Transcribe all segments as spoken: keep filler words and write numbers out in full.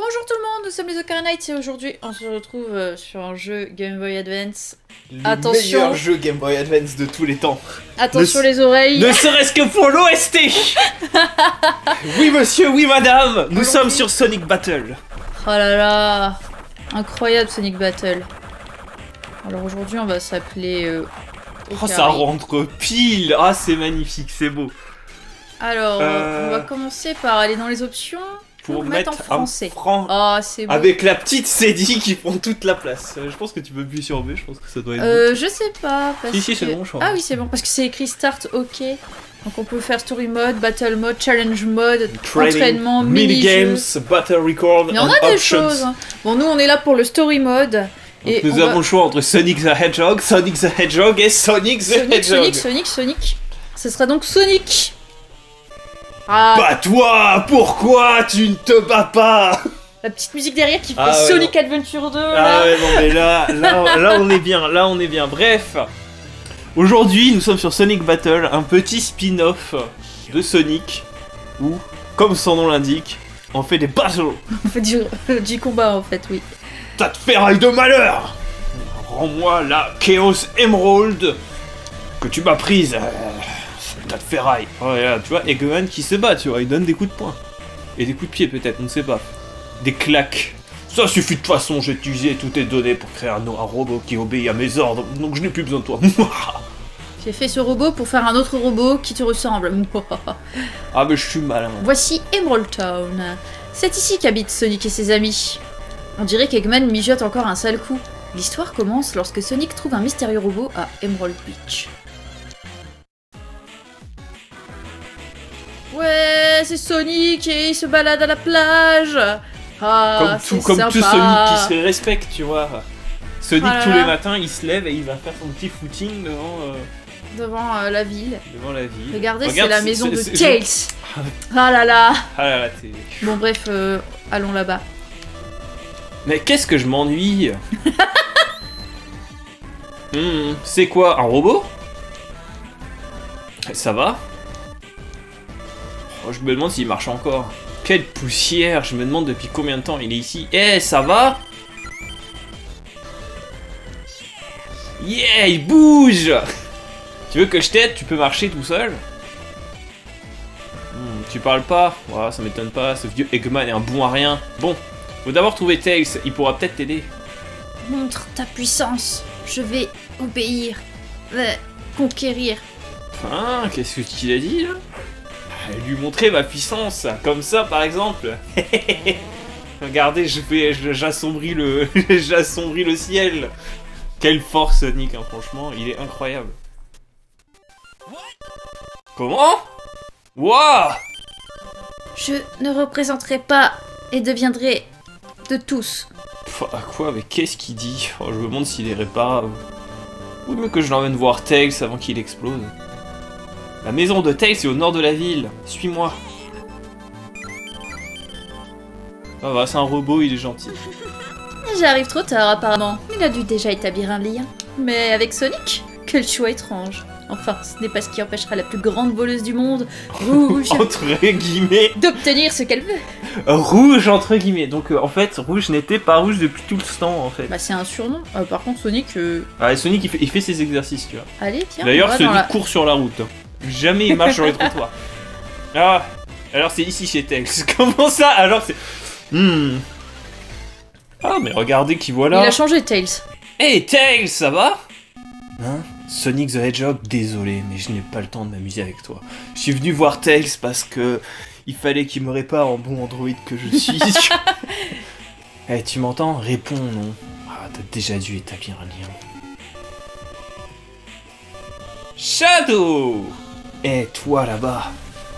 Bonjour tout le monde, nous sommes les Ocarina Knights et aujourd'hui on se retrouve euh, sur un jeu Game Boy Advance. Le Attention. meilleur jeu Game Boy Advance de tous les temps. Attention Ne les oreilles. Ne serait-ce que pour l'O S T. Oui monsieur, oui madame, nous sommes sur Sonic Battle. Oh là là, incroyable Sonic Battle. Alors aujourd'hui on va s'appeler... Euh, oh ça rentre pile. Ah c'est magnifique, c'est beau. Alors euh... on va commencer par aller dans les options. Pour mettre, mettre en français. Un franc oh, c'est beau. Avec la petite C D qui prend toute la place. Euh, je pense que tu peux appuyer sur B, je pense que ça doit être Euh, bon. Je sais pas. Parce si, si, c'est que... bon, je crois. Ah oui, c'est bon, parce que c'est écrit Start OK. Donc on peut faire Story Mode, Battle Mode, Challenge Mode, Training, entraînement, mini-games, Battle Record, Il y en a options. des choses. Bon, nous on est là pour le Story Mode. Donc et nous on avons va... le choix entre Sonic the Hedgehog, Sonic the Hedgehog et Sonic the Sonic, Hedgehog. Sonic, Sonic, Sonic. Ce sera donc Sonic. Ah, Bats-toi! Pourquoi tu ne te bats pas? la petite musique derrière qui fait ah ouais, Sonic non. Adventure deux. Ah là. ouais, non mais là, là, là on est bien, là on est bien. Bref, aujourd'hui nous sommes sur Sonic Battle, un petit spin-off de Sonic où, comme son nom l'indique, on fait des battles. On fait du, du combat en fait, oui. Tas de ferraille de malheur! Rends-moi la Chaos Emerald que tu m'as prise. Euh, tas de ferraille. Oh, là, tu vois, Eggman qui se bat, tu vois, il donne des coups de poing. Et des coups de pied peut-être, on ne sait pas. Des claques. Ça suffit de toute façon, j'ai utilisé toutes tes données pour créer un, un robot qui obéit à mes ordres, donc je n'ai plus besoin de toi. J'ai fait ce robot pour faire un autre robot qui te ressemble. Ah mais je suis malin. Voici Emerald Town. C'est ici qu'habitent Sonic et ses amis. On dirait qu'Eggman mijote encore un sale coup. L'histoire commence lorsque Sonic trouve un mystérieux robot à Emerald Beach. Ouais, c'est Sonic et il se balade à la plage. Ah, comme tout, comme tout Sonic qui se respecte, tu vois. Sonic ah tous là. les matins, il se lève et il va faire son petit footing devant, euh, devant euh, la ville. Devant la ville. Regardez, Regarde, c'est la maison de c'est, Tails. je... Ah là là. Ah là là, t'es... Bon bref, euh, allons là-bas. Mais qu'est-ce que je m'ennuie. hmm, C'est quoi, un robot? Ça va? Oh, je me demande s'il marche encore. Quelle poussière, je me demande depuis combien de temps il est ici. Eh, hey, ça va? Yeah, il bouge. Tu veux que je t'aide? Tu peux marcher tout seul? hmm, Tu parles pas? Ouais, ça m'étonne pas, ce vieux Eggman est un bon à rien. Bon, faut d'abord trouver Tails, il pourra peut-être t'aider. Montre ta puissance, je vais obéir, vais conquérir. Ah, qu'est-ce que tu as dit là? Lui montrer ma puissance, comme ça par exemple. Regardez, je fais, j'assombris le, j'assombris le ciel. Quelle force Sonic, hein, franchement, il est incroyable. Comment? Wouah! Je ne représenterai pas et deviendrai de tous. Pff, à quoi? Mais qu'est-ce qu'il dit? Oh, je me demande s'il est réparable. Ou mieux que je l'emmène voir Tails avant qu'il explose. La maison de Tails est au nord de la ville. Suis-moi. Ah bah, c'est un robot, il est gentil. J'arrive trop tard apparemment. Il a dû déjà établir un lien. Mais avec Sonic? Quel choix étrange. Enfin, ce n'est pas ce qui empêchera la plus grande voleuse du monde, Rouge, entre guillemets, d'obtenir ce qu'elle veut. Rouge entre guillemets. Donc euh, en fait, Rouge n'était pas rouge depuis tout le temps en fait. Bah c'est un surnom. Euh, par contre, Sonic. Euh... Ah, Sonic il fait, il fait ses exercices, tu vois. Allez, tiens. D'ailleurs, Sonic la... court sur la route. Jamais il marche sur les trottoirs. Ah, alors c'est ici chez Tails. Comment ça? Alors c'est. Hmm. Ah, mais regardez qui voilà. Il a changé Tails. Hey Tails, ça va? Hein? Sonic the Hedgehog, désolé, mais je n'ai pas le temps de m'amuser avec toi. Je suis venu voir Tails parce que il fallait qu'il me répare en bon androïde que je suis. Eh, hey, tu m'entends? Réponds, non. Ah, t'as déjà dû établir un lien. Shadow! Eh, hey, toi là-bas.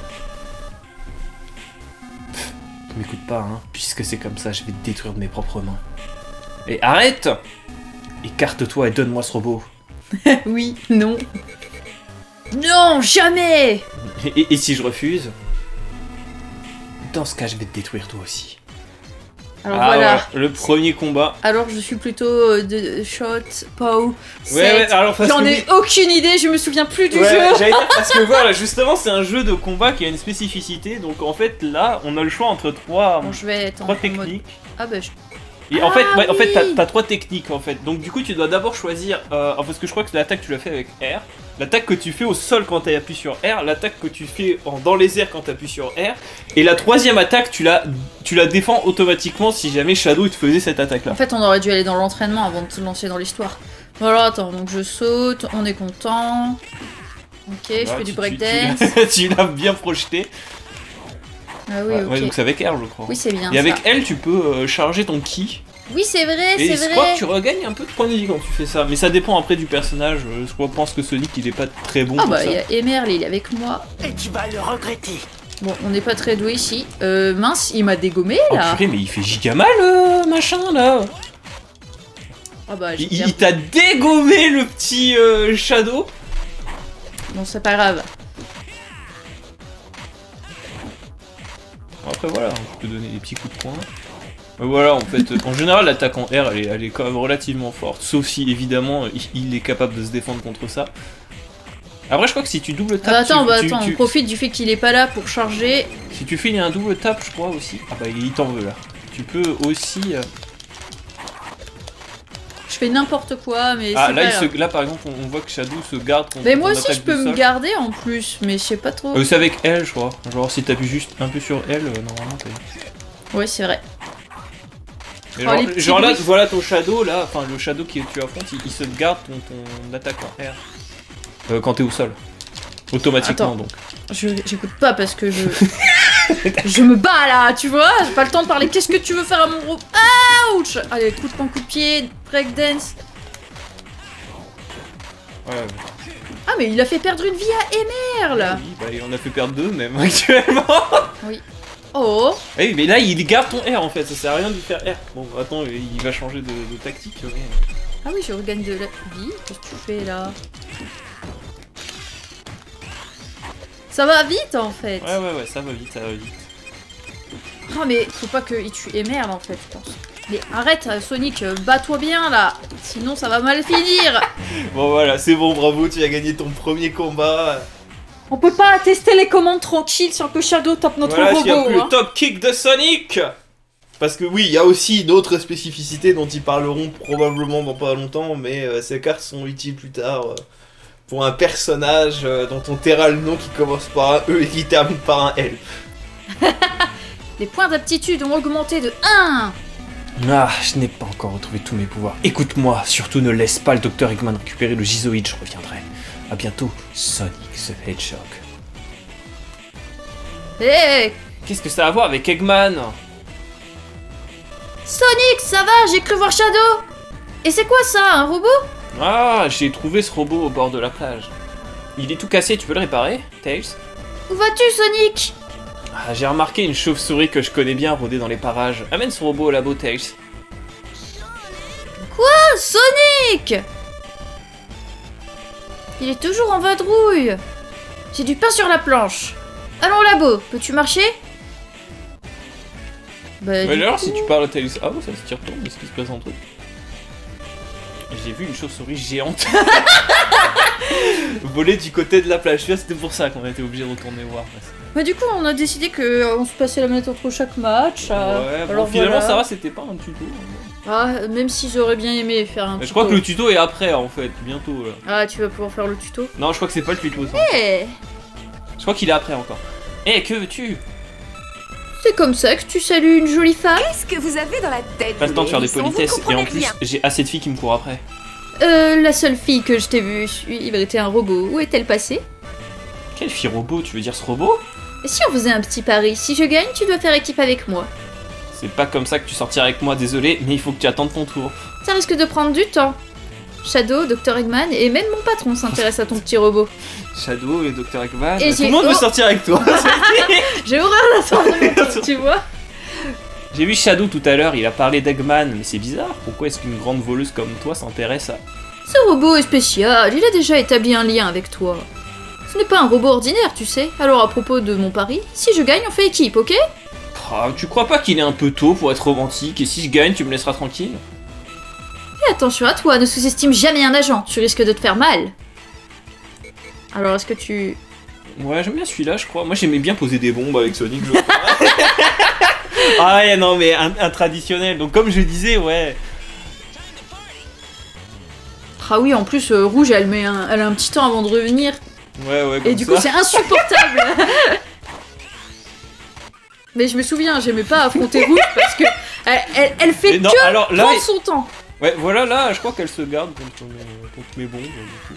M'écoute pas, hein. Puisque c'est comme ça, je vais te détruire de mes propres mains. Et arrête! Écarte-toi et donne-moi ce robot. Oui, non. Non, jamais! Et, et, et si je refuse? Dans ce cas, je vais te détruire toi aussi. Alors Ah voilà. ouais, le premier combat. Alors je suis plutôt euh, de shot, pow, set. Ouais, ouais, alors parce J'en que ai oui. aucune idée, je me souviens plus du Ouais, jeu. j'allais dire, parce que voilà, justement, c'est un jeu de combat qui a une spécificité. Donc en fait, là, on a le choix entre trois, Bon, je vais être en trois en mode... techniques. Ah bah je... Et en Ah, fait, ouais, en fait, oui. t'as t'as trois techniques en fait. Donc du coup, tu dois d'abord choisir. Euh, parce que je crois que l'attaque tu l'as fait avec R, l'attaque que tu fais au sol quand tu appuies sur R, l'attaque que tu fais en- dans les airs quand tu appuies sur R, et la troisième attaque, tu la, tu la défends automatiquement si jamais Shadow il te faisait cette attaque là. En fait on aurait dû aller dans l'entraînement avant de se lancer dans l'histoire. Voilà, attends, donc je saute, on est content. Ok, je Voilà, fais du tu- breakdance. Tu, tu- tu l'as bien projeté. Ah oui, Ouais, ok. ouais, donc c'est avec R, je crois. Oui, c'est bien et avec ça. L, tu peux euh, charger ton ki. Oui, c'est vrai, Et c'est je crois vrai. que tu regagnes un peu de points de vie quand tu fais ça. Mais ça dépend après du personnage. Euh, Je crois- pense que Sonic il est pas très bon Ah pour bah, ça. il y a Emerl, il est avec moi. Et tu vas le regretter. Bon, on n'est pas très doué ici. Euh, mince, il m'a dégommé, Oh là. purée, mais il fait giga mal, euh, machin là. Ah bah, j'ai Il, il perdu. t'a dégommé le petit euh, Shadow. Bon, c'est pas grave. Après voilà, je peux donner des petits coups de poing. Mais voilà, en fait, euh, en général, l'attaque en R, elle est, elle est quand même relativement forte. Sauf si, évidemment, il, il est capable de se défendre contre ça. Après, je crois que si tu double Ah tap, bah, attends, tu- bah, tu- attends, tu- on profite du fait qu'il est pas là pour charger. si tu fais un double tap, je crois aussi. Ah bah, il t'en veut là. Tu peux aussi. euh, Je fais n'importe quoi, mais Ah c'est là, pas il grave. se... là, par exemple, on, on voit que Shadow se garde contre Mais moi ton aussi, je attaque peux du me sol. garder en plus, mais je sais pas trop. Euh, c'est avec L, je crois. Genre, si t'appuies juste un peu sur L, euh, normalement, t'as. Ouais, c'est vrai. Et Oh, genre, les petits genre là, bruits. voilà ton Shadow là, enfin le Shadow que tu affrontes, il, il se garde ton, ton attaque en R. Euh, quand t'es au sol. Automatiquement Attends. donc. Je j'écoute pas parce que je. je me bats là, tu vois. J'ai pas le temps de parler. Qu'est-ce que tu veux faire à mon groupe? Ouch! Allez, coup de poing, coup de pied, breakdance. Ouais, ouais. Ah, mais il a fait perdre une vie à Emerl! Oui, bah, et on a fait perdre deux même actuellement. Oh! Eh oui, mais là il garde ton R en fait, ça sert à rien de lui faire R. Bon, attends, il va changer de, de tactique. mais- Ah oui, je regagne de la vie. Qu'est-ce que tu fais là? Ça va vite en fait! Ouais, ouais, ouais, ça va vite, ça va vite. Oh, mais faut pas qu'il tue Emerl en fait, je pense. Mais arrête, Sonic, bats-toi bien là! Sinon ça va mal finir! Bon, voilà, c'est bon, bravo, tu as gagné ton premier combat. On peut pas tester les commandes tranquilles sans que Shadow tape notre Voilà, tu as robot, plus hein. le top kick de Sonic. Parce que oui, il y a aussi d'autres spécificités dont ils parleront probablement dans pas longtemps, mais euh, ces cartes sont utiles plus tard euh, pour un personnage euh, dont on taira le nom qui commence par un E et qui termine par un L. Les points d'aptitude ont augmenté de un! Ah, je n'ai pas encore retrouvé tous mes pouvoirs. Écoute-moi, surtout ne laisse pas le docteur Eggman récupérer le gizoïde, je reviendrai. A bientôt, Sonic the Hedgehog. Hé! Qu'est-ce que ça a à voir avec Eggman? Sonic, ça va, j'ai cru voir Shadow! Et c'est quoi ça, un robot? Ah, j'ai trouvé ce robot au bord de la plage. Il est tout cassé, tu peux le réparer, Tails? Où vas-tu, Sonic? Ah, j'ai remarqué une chauve-souris que je connais bien rôder dans les parages. Amène ce robot au labo, Tails. Ah, Sonic! Il est toujours en vadrouille. J'ai du pain sur la planche. Allons au labo, peux-tu marcher? Bah, Mais du alors, coup- si tu parles à Tails... Ah bon, ça se tire retourne, est-ce qu'il se passe un truc? J'ai vu une chauve-souris géante voler du côté de la plage. Tu vois, c'était pour ça qu'on a été obligé de retourner voir. Bah, du coup, on a décidé qu'on se passait la manette entre chaque match. euh, Ouais, bon, alors finalement voilà. ça va, c'était pas un tuto. Ah, même si j'aurais bien aimé faire un Mais tuto. je crois que le tuto est après en fait, bientôt là. Ah, tu vas pouvoir faire le tuto. Non, je crois que c'est pas le tuto ça. Eh, Je crois qu'il est après encore. Eh, que veux-tu? c'est comme ça que tu salues une jolie femme? Qu'est-ce que vous avez dans la tête? Pas le temps de faire des Hérisson, vous politesses et comprenez en plus rien. j'ai assez de filles qui me courent après. Euh, la seule fille que je t'ai vue suivre était un robot. Où est-elle passée? Quelle fille robot? Tu veux dire ce robot? Et si on faisait un petit pari? Si je gagne, tu dois faire équipe avec moi. C'est pas comme ça que tu sortiras avec moi, désolé, mais il faut que tu attendes ton tour. Ça risque de prendre du temps. Shadow, docteur Eggman et même mon patron s'intéressent à ton petit robot. Shadow et docteur Eggman, Et tout j'ai- le monde veut oh. sortir avec toi. J'ai horreur d'attendre mon tour, tu vois. J'ai vu Shadow tout à l'heure, il a parlé d'Eggman, mais c'est bizarre, pourquoi est-ce qu'une grande voleuse comme toi s'intéresse à... Ce robot est spécial, il a déjà établi un lien avec toi. Ce n'est pas un robot ordinaire, tu sais. Alors à propos de mon pari, si je gagne, on fait équipe, ok? Oh, Ah, tu crois pas qu'il est un peu tôt pour être romantique? Et si je gagne, tu me laisseras tranquille? Fais attention à toi, ne sous-estime jamais un agent, tu risques de te faire mal. Alors, est-ce que tu... Ouais, j'aime bien celui-là, je crois. Moi, j'aimais bien poser des bombes avec Sonic. Je... ah ouais, non, mais un, un traditionnel. Donc, comme je disais, ouais... Ah oui, en plus, euh, Rouge, elle, met un... elle a un petit temps avant de revenir. Ouais, ouais, comme Et du ça. coup, c'est insupportable. Mais je me souviens, j'aimais pas affronter Rouge parce que elle, elle, elle fait Mais non, que alors, là, prendre il- son temps. Ouais, voilà, là, je crois qu'elle se garde contre mes, contre mes bombes. Du coup.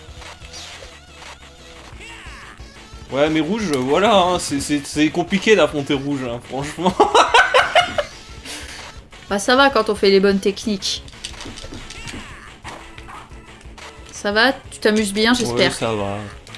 Ouais, mais Rouge, voilà, hein, c'est- c'est c'est compliqué d'affronter Rouge, hein, franchement. Bah ça va quand on fait les bonnes techniques. Ça va, tu t'amuses bien, Ouais, j'espère. ça va.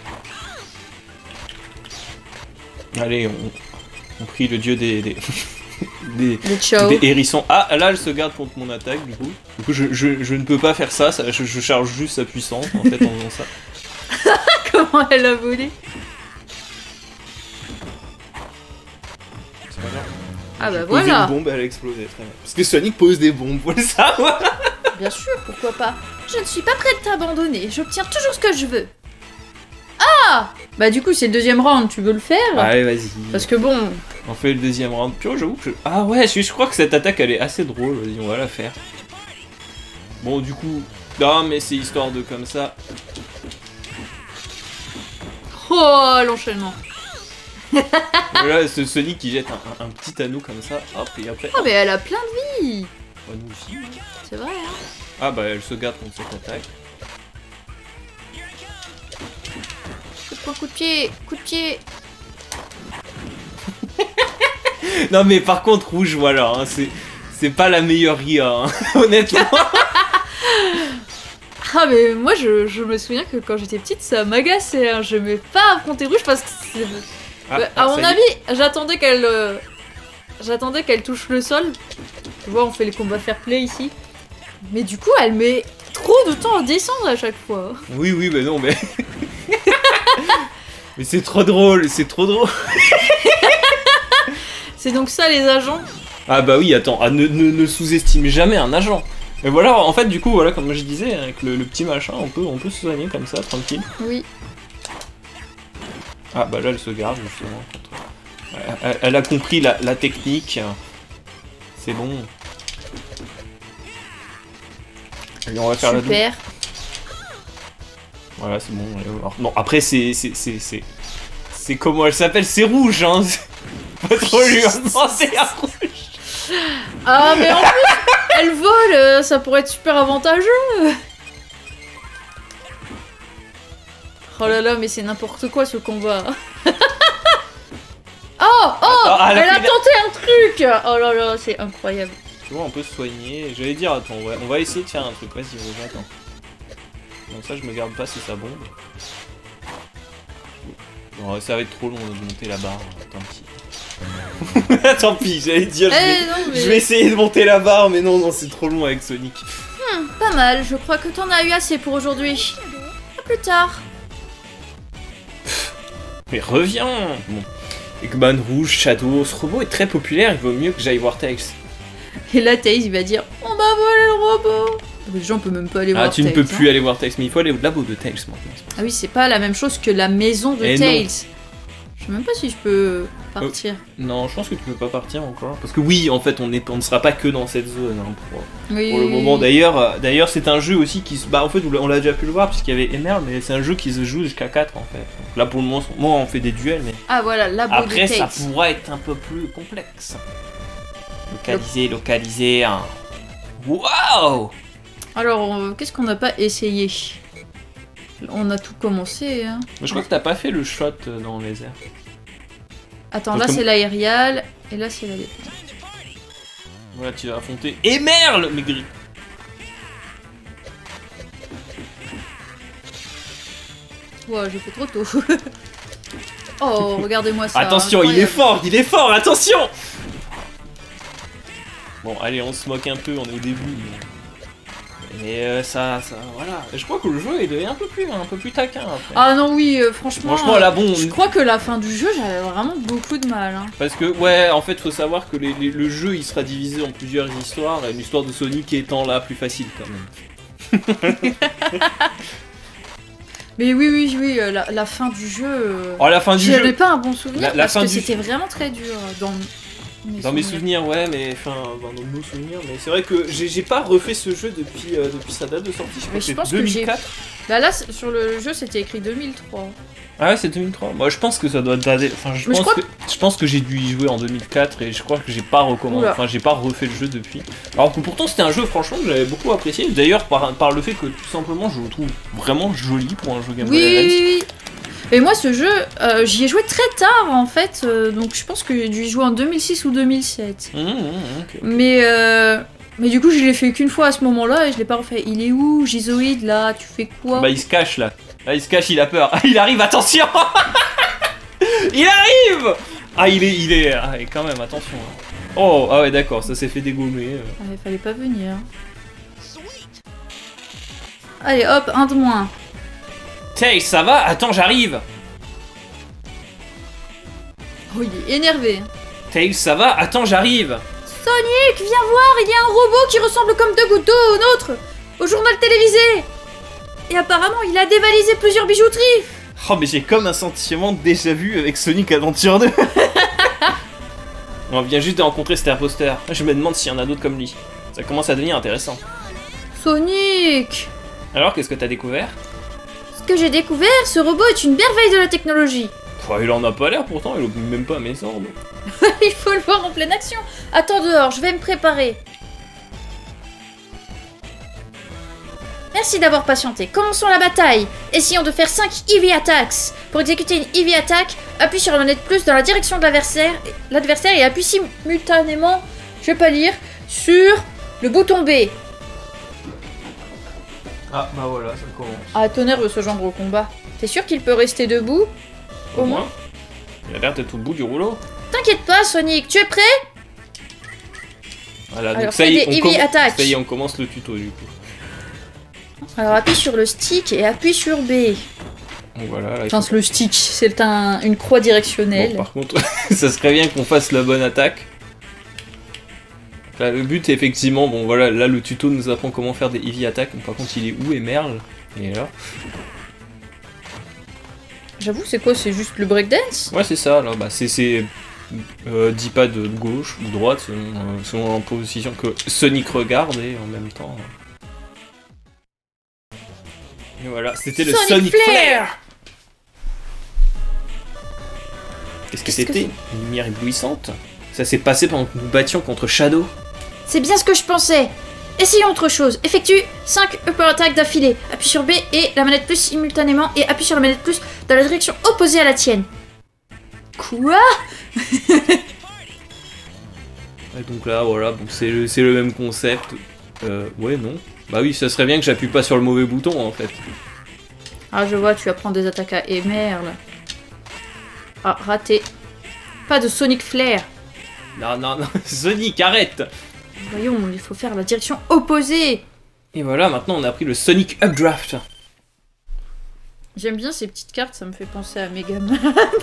Allez, on, on prie le dieu des... des... des... Le ciao. Des hérissons. Ah, là, elle se garde contre mon attaque, du coup. Du coup, je, je, je ne peux pas faire ça, ça je, je charge juste sa puissance, en fait, en faisant ça. Comment elle a volé? C'est pas grave. Ah bah J'ai posé voilà. une bombe, elle a explosé, très bien. Parce que Sonic pose des bombes, faut le savoir. Bien sûr, pourquoi pas. Je ne suis pas prête à t'abandonner, j'obtiens toujours ce que je veux. Ah! Bah du coup, c'est le deuxième round, tu veux le faire? Allez, vas-y. Parce que bon... On fait le deuxième round. Tu vois, j'avoue que... Je... Ah ouais, je, je crois que cette attaque, elle est assez drôle. Vas-y, on va la faire. Bon, du coup... Non, mais c'est histoire de comme ça. Oh, l'enchaînement. Voilà, ce Sonic qui jette un, un, un petit anneau comme ça. Hop, et après... Ah mais elle a plein de vie. Bah, nous aussi. hein. C'est vrai, hein. Ah bah, elle se garde contre cette attaque. Coup de poing, coup de pied, coup de pied. Non, mais par contre, Rouge, voilà, hein, c'est... C'est pas la meilleure I A, hein, honnêtement. Ah mais moi je, je me souviens que quand j'étais petite ça m'agaçait, hein. Je n'aimais pas affronter Rouge parce que c'est... Ah, Ouais, ah, à ça mon y est. avis j'attendais qu'elle euh, j'attendais qu'elle touche le sol. Tu vois on fait les combats fair play ici. Mais du coup elle met trop de temps à descendre à chaque fois. Oui, oui, mais non, mais... mais c'est trop drôle, c'est trop drôle. C'est donc ça les agents. Ah bah oui, attends, ah, ne, ne, ne sous-estime jamais un agent. Mais voilà, en fait, du coup, voilà, comme je disais, avec le, le petit machin, on peut, on peut se soigner comme ça, tranquille. Oui. Ah bah là, elle se garde, justement. contre- Elle, elle- elle a compris la, la technique. C'est bon. Allez, on va faire la double. Super. Voilà, c'est bon. allez, on va voir. Non, après, c'est... C'est c'est- c'est- c'est comment elle s'appelle? C'est Rouge, hein. C'est pas trop lui demander à Rouge. Ah mais en plus elle vole, euh, ça pourrait être super avantageux. Oh là là mais c'est n'importe quoi ce combat. Oh oh Attends, elle elle a a fait la- tenté un truc. Oh là là c'est incroyable. Tu vois, on peut se soigner. J'allais dire, attends, on va, on va essayer de faire un truc. Vas-y, vas-y, attends. Donc ça, je me garde pas si ça bombe. Bon, ça va être trop long de monter la barre. Tant pis. Tant pis, j'allais dire, je vais, Eh non mais... je vais essayer de monter la barre, mais non, non, c'est trop long avec Sonic. Hmm, pas mal, je crois que t'en as eu assez pour aujourd'hui. À plus tard. Mais reviens. Bon. Eggman Rouge, Shadow, ce robot est très populaire, il vaut mieux que j'aille voir Tails. Et là Tails il va dire on m'a volé le robot. Déjà on peut même pas aller voir Ah, tu ne Tails, peux plus hein. aller voir Tails, mais il faut aller au labo de Tails maintenant. Ah oui c'est pas la même chose que la maison de Eh non. Tails. Je sais même pas si je peux partir. Non, je pense que tu peux pas partir encore. Parce que oui, en fait, on est, on ne sera pas que dans cette zone hein, pour, Oui, pour le oui, moment. oui. D'ailleurs, euh, d'ailleurs, c'est un jeu aussi qui se... Bah, en fait, on l'a déjà pu le voir puisqu'il y avait Emerald, mais c'est un jeu qui se joue jusqu'à quatre en fait. Donc là, pour le moment, moi, on fait des duels, mais Ah voilà, labo après, de ça Tails. pourra être un peu plus complexe. Localiser, localiser. Hein. Waouh! Alors, on- qu'est-ce qu'on n'a pas essayé? On a tout commencé, hein. Mais je crois que t'as pas fait le shot euh, dans les airs. Attends, Parce là que- c'est l'aérial, et là c'est la... Voilà, tu vas affronter Emerald, mais gris. Ouais, j'ai fait trop tôt. Oh, regardez-moi ça. Attention, il est incroyable. fort, il est fort, attention! Bon, allez, on se moque un peu, on est au début. Mais... Mais euh, ça, ça, voilà. Je crois que le jeu il est un peu plus, un peu plus taquin après. Ah non, oui, euh, franchement. Franchement, là, bon. Je crois que la fin du jeu, j'avais vraiment beaucoup de mal. Hein. Parce que, ouais, en fait, faut savoir que les, les- le jeu il sera divisé en plusieurs histoires, et l'histoire de Sonic étant là plus facile quand même. Mais oui, oui, oui, euh, la, la fin du jeu. euh, Oh, la fin du J'avais jeu. pas un bon souvenir La- la parce fin que du- c'était vraiment très dur dans mes Dans mes souvenirs. souvenirs, ouais, mais enfin, dans nos souvenirs, mais c'est vrai que j'ai j'ai pas refait ce jeu depuis, euh, depuis sa date de sortie. Je crois Mais que je c'est pense que deux mille j'ai- quatre. Bah là, c- sur le jeu, c'était écrit deux mille trois. Ah ouais, c'est deux mille trois. Moi, je pense que ça doit dater. Enfin, je Mais je pense crois que je pense que j'ai dû y jouer en deux mille quatre et je crois que j'ai pas recommandé. Oula. Enfin, j'ai pas refait le jeu depuis. Alors que pourtant, c'était un jeu franchement que j'avais beaucoup apprécié. D'ailleurs, par, par le fait que tout simplement, je le trouve vraiment joli pour un jeu Game Oui, Boy oui, Advance. oui, oui. Et moi, ce jeu, euh, j'y ai joué très tard en fait, euh, donc je pense que j'ai dû y jouer en deux mille six ou deux mille sept. Mmh, mmh, ok. Mais, euh, mais du coup, je l'ai fait qu'une fois à ce moment-là et je l'ai pas refait. Il est où, Gizoïde, là? Tu fais quoi? Bah, il se cache là. Là, il se cache, il a peur. Ah, il arrive, attention. Il arrive. Ah, il est, il est. Ah, et quand même, attention. Oh, ah ouais, d'accord, ça s'est fait dégommer. euh. Ah, il fallait pas venir. Allez, hop, un de moins. Tails, ça va? Attends, j'arrive. Oh, il est énervé. Tails, ça va? Attends, j'arrive. Sonic, viens voir, il y a un robot qui ressemble comme deux gouttes d'eau au nôtre, au journal télévisé. Et apparemment, il a dévalisé plusieurs bijouteries. Oh, mais j'ai comme un sentiment de déjà vu avec Sonic Adventure deux. On vient juste de rencontrer cet imposteur. Je me demande s'il y en a d'autres comme lui. Ça commence à devenir intéressant. Sonic, Alors, qu'est-ce que t'as découvert? ce que j'ai découvert, ce robot est une merveille de la technologie. Enfin, il en a pas l'air pourtant, il obéit même pas à mes ordres. Il faut le voir en pleine action. Attends dehors, je vais me préparer. Merci d'avoir patienté. Commençons la bataille. Essayons de faire cinq Eevee Attacks. Pour exécuter une Eevee Attack, appuie sur la manette plus dans la direction de l'adversaire l'adversaire et appuie simultanément, je vais pas lire, sur le bouton B. Ah, bah voilà, ça commence. Ah, tonnerre de ce genre au combat. T'es sûr qu'il peut rester debout? Au moins. Il a l'air d'être au bout du rouleau. T'inquiète pas, Sonic, tu es prêt? Voilà, donc Alors, ça fais y, est, des on Eevee comm- Attacks. ça y est, on commence le tuto du coup. Alors appuie sur le stick et appuie sur B. Donc voilà, là, il Enfin, faut- le stick, c'est un, une croix directionnelle. Bon, par contre, ça serait bien qu'on fasse la bonne attaque. Là, le but, effectivement, bon voilà, là le tuto nous apprend comment faire des Eevee Attack. Par contre, il est où et Merle? Il est là. J'avoue, c'est quoi? C'est juste le breakdance? Ouais, c'est ça, là, bah c'est c'est, euh, dix pas de gauche ou droite selon, euh, selon la position que Sonic regarde et en même temps. euh. Et voilà, c'était le Sonic Sonic Flare. Flare. Qu'est-ce que Qu'est-ce que c'était? Une lumière éblouissante? Ça s'est passé pendant que nous battions contre Shadow. C'est bien ce que je pensais. Essayons autre chose. Effectue cinq upper attaques d'affilée. Appuie sur B et la manette plus simultanément et appuie sur la manette plus dans la direction opposée à la tienne. Quoi? Et donc là, voilà, donc c'est le, c'est le même concept. Euh, ouais, non. Bah oui, ça serait bien que j'appuie pas sur le mauvais bouton en fait. Ah, je vois, tu apprends des attaques à et merde. Ah, raté. Pas de Sonic Flare. Non, non, non, Sonic, arrête! Voyons, il faut faire la direction opposée. Et voilà, maintenant on a pris le Sonic Updraft. J'aime bien ces petites cartes, ça me fait penser à Megaman.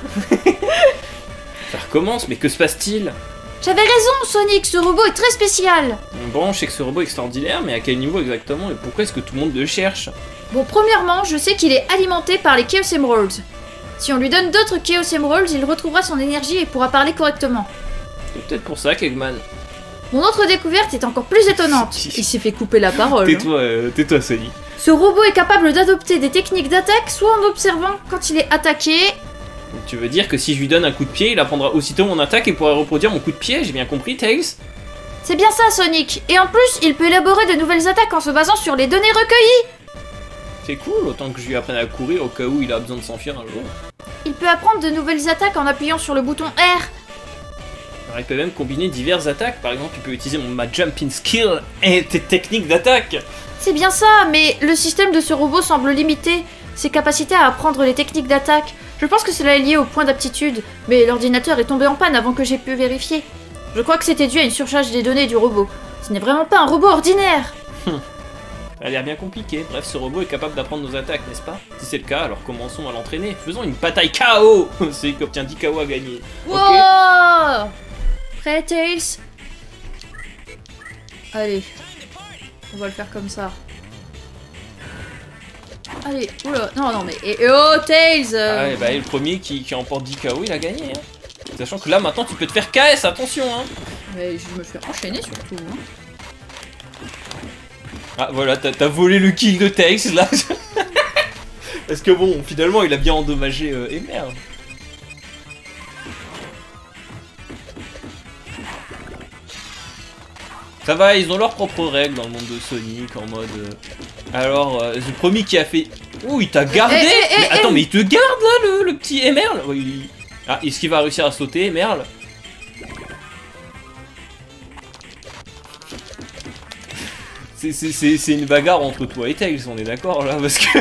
Ça recommence, mais que se passe-t-il? J'avais raison, Sonic, ce robot est très spécial. Bon, je sais que ce robot est extraordinaire, mais à quel niveau exactement et pourquoi est-ce que tout le monde le cherche? Bon, premièrement, je sais qu'il est alimenté par les Chaos Emeralds. Si on lui donne d'autres Chaos Emeralds, il retrouvera son énergie et pourra parler correctement. C'est peut-être pour ça qu'Eggman. Mon autre découverte est encore plus étonnante. Il s'est fait couper la parole. hein. Tais-toi, euh, tais-toi, Sonic. Ce robot est capable d'adopter des techniques d'attaque soit en observant quand il est attaqué. Donc tu veux dire que si je lui donne un coup de pied, il apprendra aussitôt mon attaque et pourra reproduire mon coup de pied, j'ai bien compris, Tails? C'est bien ça, Sonic. Et en plus, il peut élaborer de nouvelles attaques en se basant sur les données recueillies. C'est cool, autant que je lui apprenne à courir au cas où il a besoin de s'enfuir un jour. Il peut apprendre de nouvelles attaques en appuyant sur le bouton R. Alors, il peut même combiner diverses attaques, par exemple, il peut utiliser mon, ma jumping skill et tes techniques d'attaque. C'est bien ça, mais le système de ce robot semble limiter ses capacités à apprendre les techniques d'attaque. Je pense que cela est lié au point d'aptitude, mais l'ordinateur est tombé en panne avant que j'ai pu vérifier. Je crois que c'était dû à une surcharge des données du robot. Ce n'est vraiment pas un robot ordinaire. Elle a l'air bien compliquée. Bref, ce robot est capable d'apprendre nos attaques, n'est-ce pas? Si c'est le cas, alors commençons à l'entraîner. Faisons une bataille K O. C'est qui obtient dix K O à gagner. Wow. Ok. Prêt, Tails? Allez. On va le faire comme ça. Allez, oula, non, non, mais... Et, et oh, Tails euh... Ah, et bah, et le premier qui, qui emporte dix K O, il a gagné. Hein. Sachant que là, maintenant, tu peux te faire K S, attention. Hein. Mais je me fais enchaîner, surtout. Hein. Ah, voilà, t'as volé le kill de Tails, là. Parce que bon, finalement, il a bien endommagé euh, et merde. Ça va, ils ont leurs propres règles dans le monde de Sonic, en mode... Euh... Alors, euh, le premier qui a fait... Oh, il t'a gardé eh, eh, eh, mais, Attends, eh. mais il te garde, là, le, le petit Emerl oh, il... Ah, est-ce qu'il va réussir à sauter, Emerl? C'est une bagarre entre toi et Tails, on est d'accord, là, parce que...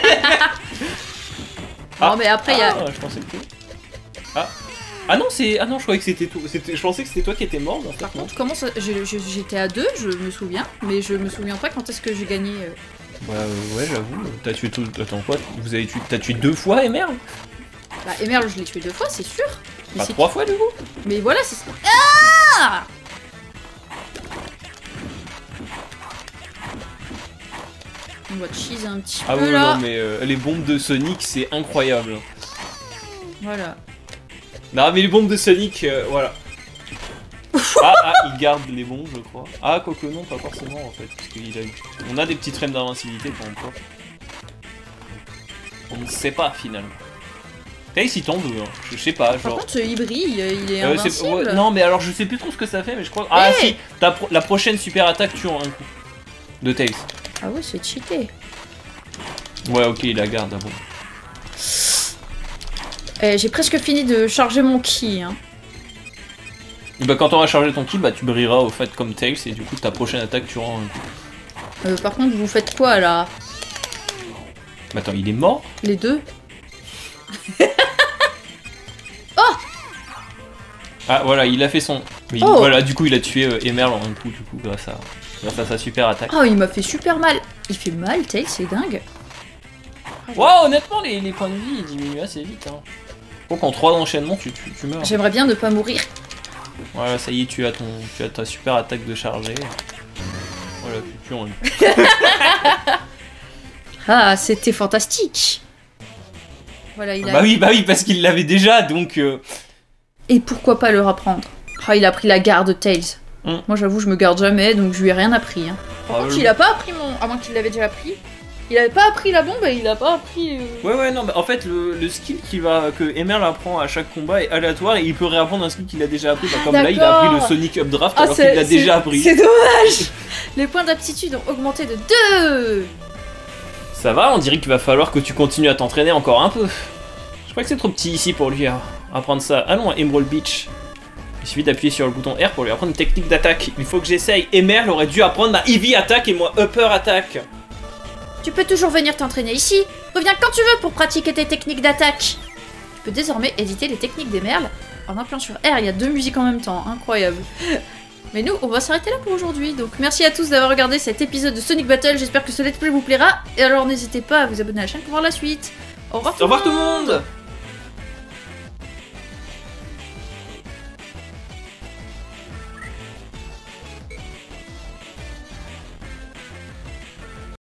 ah, non, mais après, il ah, y a... je pensais que... Ah Ah non, c'est... Ah non, je croyais que c'était toi. Je pensais que c'était toi qui étais mort, en fait. Par non. contre, comment ça... J'étais à deux, je me souviens, mais je me souviens pas quand est-ce que j'ai gagné. Euh... Bah euh, ouais, j'avoue. T'as tué tout... Attends, quoi? Vous avez tué... T'as tué deux fois, Emerl? Bah, Emerl, je l'ai tué deux fois, c'est sûr. Pas bah, trois fois, du coup? Mais voilà, c'est... Ah on va cheese un petit ah, peu ouais, là. Non, mais euh, les bombes de Sonic, c'est incroyable. Voilà. Non, mais les bombes de Sonic, euh, voilà. ah, ah, il garde les bombes, je crois. Ah, quoique non, pas forcément en fait. Parce qu'il a eu... On a des petites frames d'invincibilité quand même. On ne sait pas finalement. Tails il tombe, hein. je sais pas. Genre... Par contre, il brille, il est euh, invincible. Ouais, non, mais alors je sais plus trop ce que ça fait, mais je crois. Ah, hey si, pro... la prochaine super attaque tue en un coup. De Tails. Ah ouais, c'est cheaté. Ouais, ok, il la garde, ah bon. Eh, j'ai presque fini de charger mon ki. Hein. Et bah, quand t'auras chargé ton ki, bah, tu brilleras au fait comme Tails et du coup, ta prochaine attaque tuera en un coup. Euh, par contre, vous faites quoi là? Mais attends, il est mort? Les deux. Oh! Ah, voilà, il a fait son. Il... Oh. Voilà, du coup, il a tué euh, Emerl en un coup, du coup, grâce à. Grâce à sa super attaque. Oh, il m'a fait super mal. Il fait mal, Tails, c'est dingue. Wow, honnêtement, les, les points de vie, ils diminuent assez vite. Hein. Donc en trois enchaînements, tu, tu, tu meurs. J'aimerais bien ne pas mourir. Voilà, ça y est, tu as, ton, tu as ta super attaque de chargé. Voilà, tu tues en lui. Ah, c'était fantastique. Voilà, il a... Bah oui, bah oui, parce qu'il l'avait déjà, donc... Euh... Et pourquoi pas le reprendre? Ah, il a pris la garde Tails. Hum. Moi j'avoue je me garde jamais donc je lui ai rien appris. Hein. Par ah, contre le... il a pas appris mon... À moins qu'il l'avait déjà appris. Il avait pas appris la bombe et il a pas appris... Euh... Ouais ouais non mais en fait le, le skill qui va, que Emerl apprend à chaque combat est aléatoire et il peut réapprendre un skill qu'il a déjà appris. Bah, comme là il a appris le Sonic Updraft ah, alors qu'il l'a déjà appris. C'est dommage. Les points d'aptitude ont augmenté de deux. Ça va, on dirait qu'il va falloir que tu continues à t'entraîner encore un peu. Je crois que c'est trop petit ici pour lui hein, apprendre ça. Allons à Emerald Beach. Il suffit d'appuyer sur le bouton R pour lui apprendre une technique d'attaque. Il faut que j'essaye. Emerl aurait dû apprendre ma Eevee attaque et moi Upper attaque. Tu peux toujours venir t'entraîner ici. Reviens quand tu veux pour pratiquer tes techniques d'attaque. Tu peux désormais éditer les techniques d'Emerl en appulant sur R. Il y a deux musiques en même temps. Incroyable. Mais nous, on va s'arrêter là pour aujourd'hui. Donc merci à tous d'avoir regardé cet épisode de Sonic Battle. J'espère que ce let's play vous plaira. Et alors n'hésitez pas à vous abonner à la chaîne pour voir la suite. Au revoir tout, Au revoir tout le monde.